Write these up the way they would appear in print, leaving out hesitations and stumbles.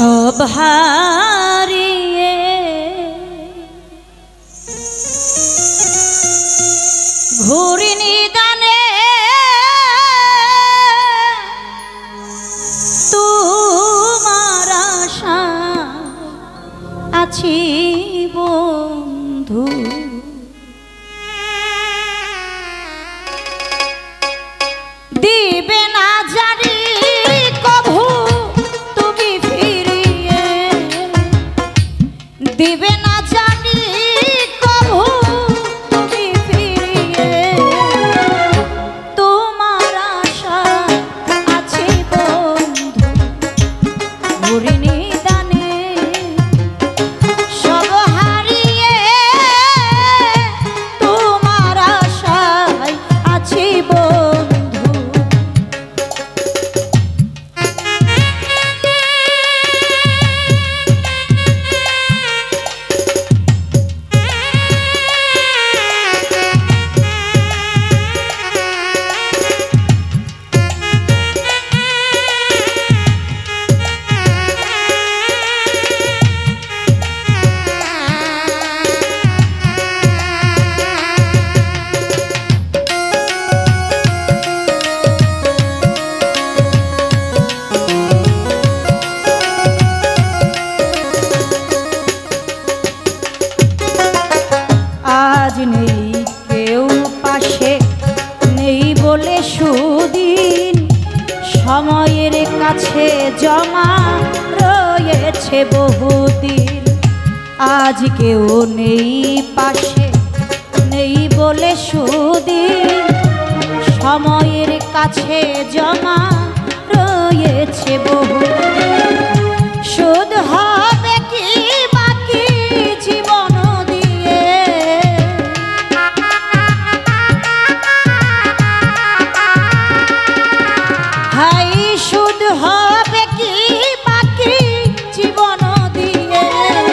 সব হারিয়ে ঘুরি নিদানে তোমার আশা আছি বন্ধু। দিবে না জানি কভু তুমি ফিরিয়ে, দিবে না জানি কভু তুমি ফিরিয়ে, তোমার আশা আছে বন্ধু ঘুরি নিদানে সব হারিয়ে তোমার আশায় আছি বন্ধু। আজ নেই কেউ পাশে, নেই বলে সুদিন সময়ের কাছে জমা রয়েছে বহুদিন। আজ কেউ নেই পাশে, নেই বলে সুদিন সময়ের কাছে জমা রয়েছে বহুদিন। শোধ হবে কি বাকি জীবন দিয়ে, হাই শোধ হবে কি বাকি জীবন দিয়ে,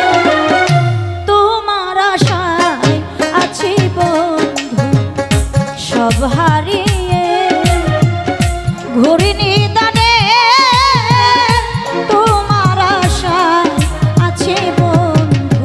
তোমার আশায় আছি বন্ধু সব হারিয়ে ঘুরি নিদানে তোমার আশায় আছে বন্ধু।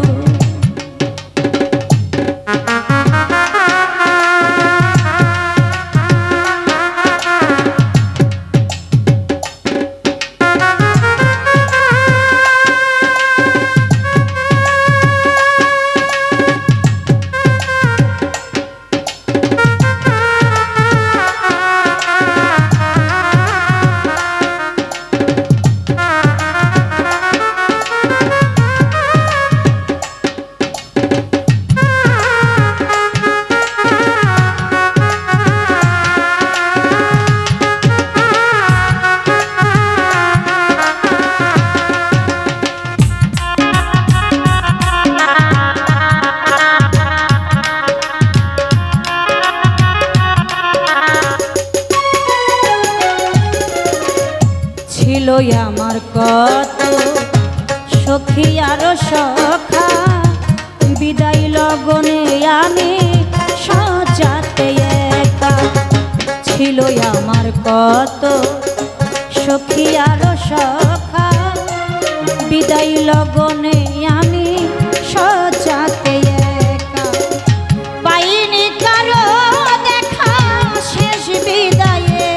ছিল আমার কত সখী আর সখা, বিদায় লগনে আমি সাজাতে একা। ছিল আমার কত সখী আর সখা, বিদায় লগনে আমি সাজাতে একা। পাইনি কারো দেখা শেষ বিদায়ে,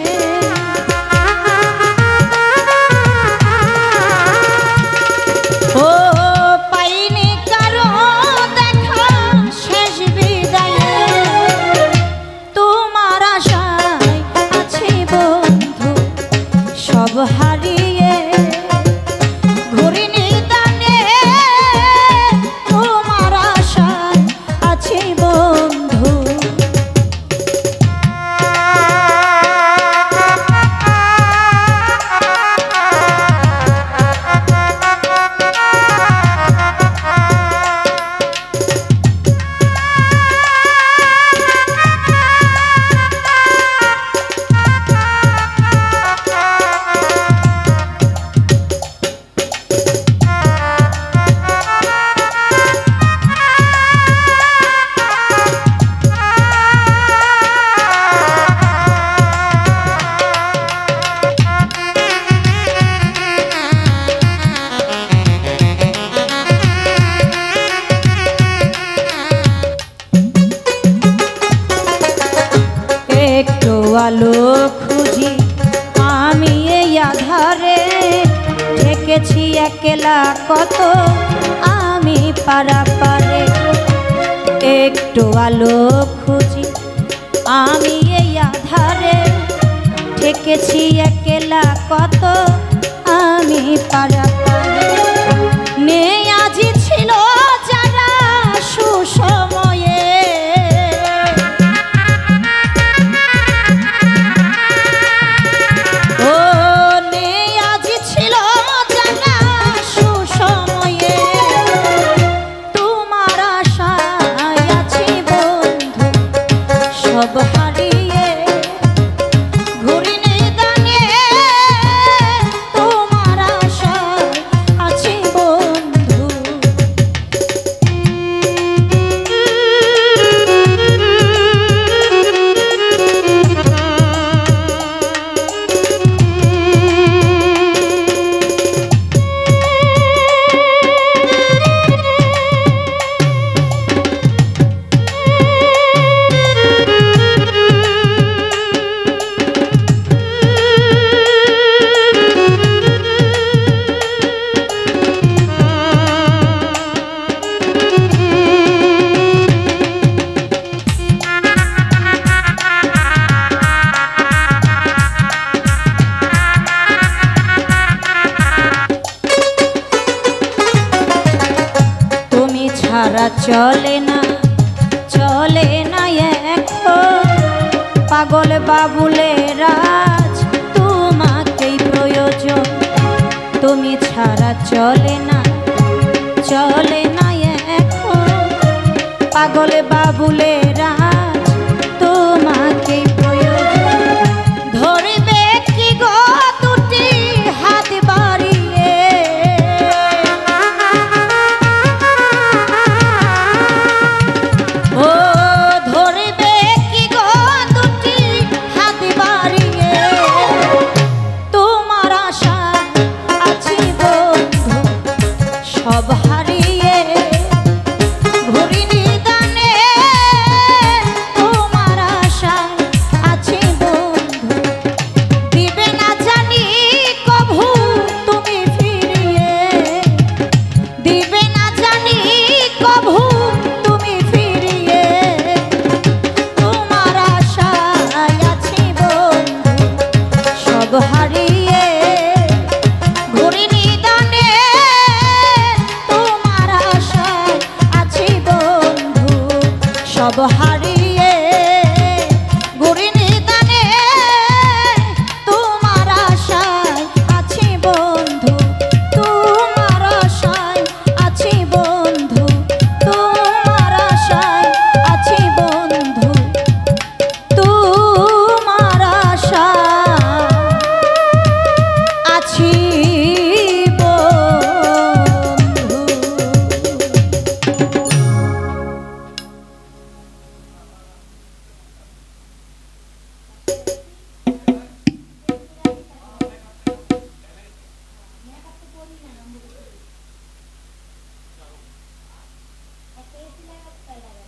ও পাইনি কারো দেখা শেষ বিদায়ে, তোমার আশায় আছি বন্ধু সব হারিয়ে ঘুরি নিদানে ঠেকেছি একলা কত আমি পারা পারে একটু আলো খুঁজি আমি এই আধারে ঠেকেছি একলা কত আমি পারা পারে নেই আজি ছিল যারা সুসময়ে ও নেই আজি ছিল যারা সুসময়ে তোমার আশায় আছি বন্ধু সব হারিয়ে ঘুরি নিদানে তোমার আশায় আছি বন্ধু ছাড়া চলে না এখন পাগল বাবুলে রাজ তোমাকেই প্রয়োজন তুমি ছাড়া চলে না এখন পাগল বাবুলে রাজ তোমাকেই প্রয়োজন ধরবে কি গো দুটি হাত বাড়িয়ে ও ধরবে কি গো দুটি হাত বাড়িয়ে তোমার আশা আছি বন্ধু সব হারিয়ে ঘুরি নিদানে তোমার আশা আছি বন্ধু দিবে না জানি কভু তুমি ফিরিয়ে দিবে না জানি কভু তুমি ফিরিয়ে তোমার আশায় আছি বন্ধু সব হারিয়ে ঘুরি নিদানে তোমার আশায় আছি বন্ধু সব হারিয়ে ঘুরি নিদানে তোমার আশায় আছি বন্ধু তোমার আশায় আছি বন্ধু তোমার আশায় আছি বন্ধু তোমার আশায় আছি বন্ধু